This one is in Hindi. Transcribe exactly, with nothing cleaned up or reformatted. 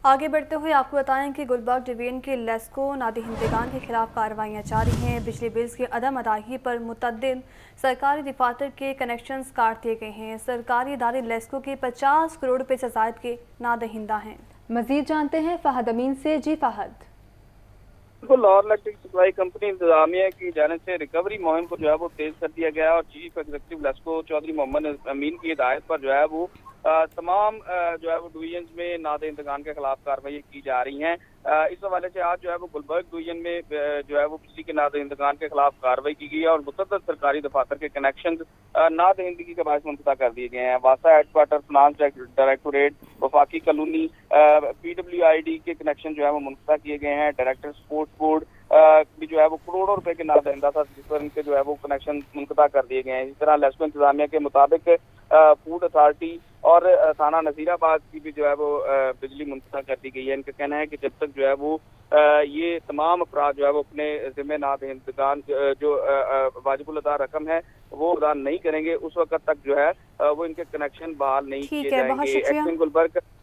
आगे बढ़ते हुए आपको बताएं कि गुलबर्ग डिवीजन के लेस्को नादहिंदगान के खिलाफ कार्रवाइयाँ जारी हैं। बिजली बिल्स की अदम अदायगी पर मुतअद्दिद सरकारी दफातर के कनेक्शंस काट दिए गए हैं। सरकारी इदारे लेस्को के पचास करोड़ रुपए से ज़ायद के नादहिंदा हैं। मजीद जानते हैं फहद अमीन से। Ji Fahad. Lahore electric supply company इंतजामिया की जानिब से रिकवरी मुहिम को जो है वो तेज कर दिया गया और चीफ एग्जीक्यूटिव लेस्को चौधरी मोहम्मद अमीन की हिदायत पर जो है वो आ, तमाम आ, जो है वो डिवीजन में नादहिंदगान के खिलाफ कार्रवाई की जा रही हैं। इस हवाले से आज जो है वो गुलबर्ग डिवीजन में जो है वो बिजली के नादहिंदगान के खिलाफ कार्रवाई की गई है और मुतअद्दिद सरकारी दफातर के कनेक्शन नादहिंदगी के बायस मुनक़ता कर दिए गए हैं। वासा हेडक्वार्टर, फाइनेंस डायरेक्टोरेट, वफाकी colony, P W I D के कनेक्शन जो है वो मुनक़ता किए गए हैं। डायरेक्टर स्पोर्ट्स बोर्ड भी जो है वो करोड़ों रुपए के नादहिंदा था, जिस पर इनके जो है वो कनेक्शन मुनक़ता कर दिए गए हैं। इसी तरह लेस्को इंतजामिया के मुताबिक फूड अथॉरिटी और थाना नसीराबाद की भी जो है वो बिजली मुनक़ता कर दी गई है। इनका कहना है कि जब तक जो है वो ये तमाम अफराद जो है वो अपने जिम्मे नादहिंदगान जो वाजिबुल अदा रकम है वो अदा नहीं करेंगे, उस वक्त तक जो है वो इनके कनेक्शन बहाल नहीं किए जाएंगे। एक्टिंग गुलबर्ग